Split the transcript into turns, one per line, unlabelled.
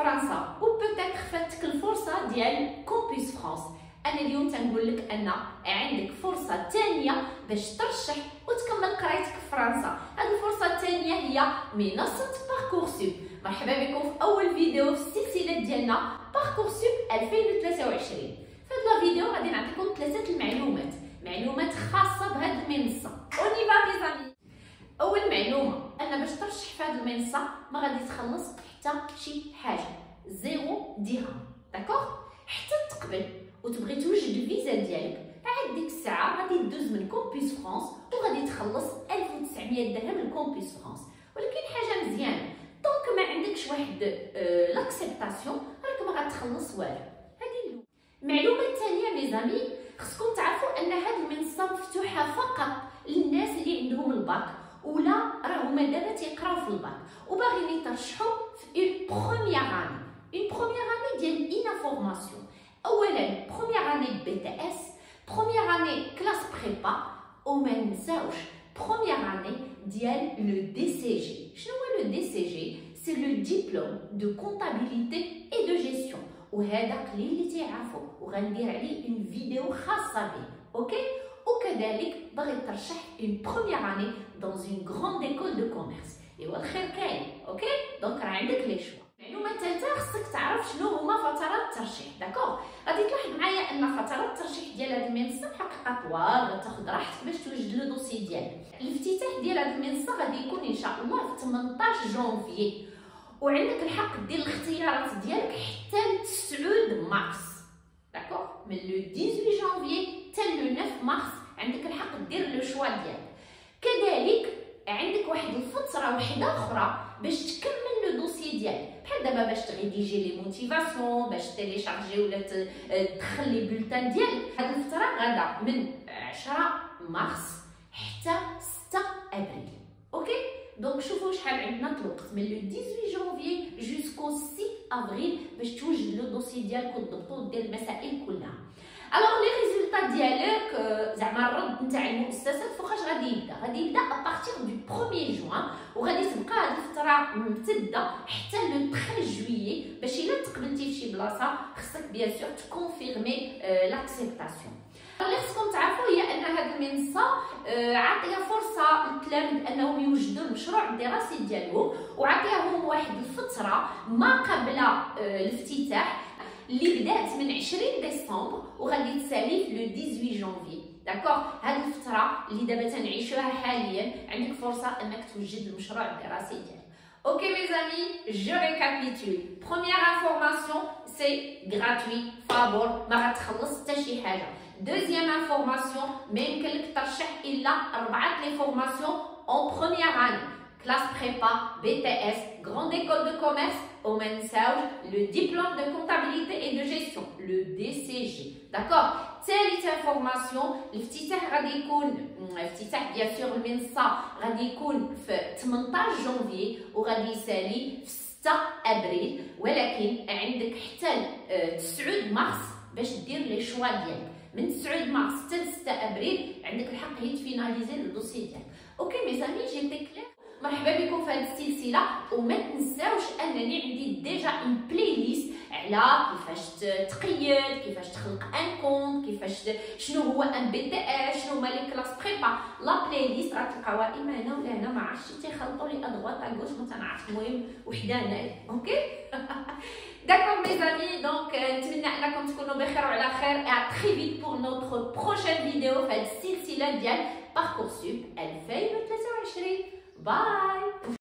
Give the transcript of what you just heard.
فرنسا وبوتيتر فاتك الفرصه ديال كومبوس فرانس. انا اليوم تنقول لك ان عندك فرصه ثانيه باش ترشح وتكمل قرايتك في فرنسا. هذه الفرصه الثانيه هي منصه باركورسوب. مرحبا بكم في اول فيديو في السلسله ديالنا باركورسوب 2023. في هذا الفيديو غادي نعطيكم 3 معلومات خاصه بهذه المنصه. اوني با ميزامي. اول معلومه ان باش ترشح في هذه المنصه ما غادي تخلص حتى شي حاجه، زيرو درهم، داكوغ؟ حتى تقبل وتبغي توجد الفيزا ديالك، عاد ديك الساعه غادي دوز من كومبوس فرانس وغادي تخلص 1900 درهم لكومبوس فرانس. ولكن حاجه مزيانه، دونك ما عندكش واحد لاكسبتاسيون راك ما غتخلص والو. هذه المعلومه الثانيه ميزامي، خصكم تعرفوا ان هذه المنصه مفتوحه فقط للناس اللي عندهم الباك ولا راهما دابا تيقراو في الباك وباغيين يترشحوا في اون بروميير اني ديال انفورماسيون. اولا بروميير اني بي تي اس، بروميير اني كلاس بريبا، وما ننساوش بروميير اني ديال لو دي سي جي. شنو هو لو دي سي جي؟ سي لو ديبلوم دو كونطابيليتي اي دو جيستيون، وهذا قليل اللي تيعرفوا وغندير عليه اون فيديو خاصه به. اوكي؟ وكذلك باغي ترشح اون بروميير اني دون اون غروند ايكول دو كوميرس. ايوا الخير كاين. اوكي؟ دونك راه عندك لي شوا. المعلومه الثالثه، خصك تعرف شنو هما فترات الترشيح. داكوغ؟ غادي تلاحظ معايا ان فترات الترشيح ديال هذه المنصه حقيقه طوال، غتاخذ راحتك باش توجد لو دوسي ديالك. الافتتاح ديال هذه المنصه غادي يكون ان شاء الله في 18 جونفي، وعندك الحق دير الاختيارات ديالك حتى ل 9 مارس. داكوغ؟ من لو 18 جونفي حتى لو 9 مارس عندك الحق دير لو شوا ديالك. كذلك عندك واحد الفتره وحده اخرى باش تكمل لو دوسي ديالك، بحال دابا باش تريديجي لي موتيفاسيون، باش تيليشارجي ولا تدخل لي بولتان ديالك. هاد الفتره غادا من 10 مارس حتى 6 ابريل. اوكي؟ دونك شوفوا شحال عندنا الوقت من لو 18 جونفي جوسكو 6 افريل باش توجد لو دوسي ديالك وتضبطو ودير المسائل كلها. الوغ لي ريزولطا ديالك، زعما الرد نتاع المؤسسات فوقاش غادي يبدا ابارتيغ دو 1 جوان، وغادي تبقى هاد الفتره ممتده حتى لو 13 جويي باش الا تقبلتي في شي بلاصه خصك بيان سور تكونفيرمي لاكسبتاسيون. اللي خصكم تعرفوا هي ان هاد المنصه عاطيه فرصه للتلاميذ انهم يوجدوا المشروع الدراسي ديالهم، وعطيهم واحد الفتره ما قبل الافتتاح اللي بدات من 20 ديسمبر وغادي تسالي في لو 18 جونفي. داكوغ؟ هاد الفتره اللي دابا تنعيشوها حاليا عندك فرصه انك توجد المشروع الدراسي ديالك. اوكي mes amis, je récapitule. Première information, c'est gratuit, فابور، ما غتخلص حتى شي حاجه. Deuxième information, ما يمكن لك ترشح الا 4 لي فورماسيون en première année. Classe prépa, BTS, grande école de commerce, au منساوش le diplôme de comptabilité et de gestion, le DCG. D'accord? ثالث انفورماسيون، الافتتاح غادي يكون افتتاح بيان سور المنصه غادي يكون في 18 جونفي وغادي يسالي في 6 ابريل، ولكن عندك حتى 9 مارس باش دير لي شوا ديالك. من 9 مارس حتى 6 ابريل عندك الحق هي تفيناليزي لو دوسي ديالك. اوكي ميزامي، جيتي كلير؟ مرحبا بكم في هذه السلسله، وما تنساوش انني عندي ديجا اون بلاي ليست على كيفاش تقيد، كيفاش تخلق ان كونط، كيفاش شنو هو ان بي تي اس، شنو هما لي كلاس بريبا. لا بلاي ليست غتلقاوها اما هنا ولا هنا، ما عرفتش تيخلطوا لي ادغوات اكوش ما تنعرف، المهم وحده هنايا. اوكي داكور مي زامي، دونك نتمنى انكم تكونوا بخير وعلى خير. ا تري فيت بور نوتر بروشين فيديو في هذه السلسله ديال باركورسوب 2023. Bye!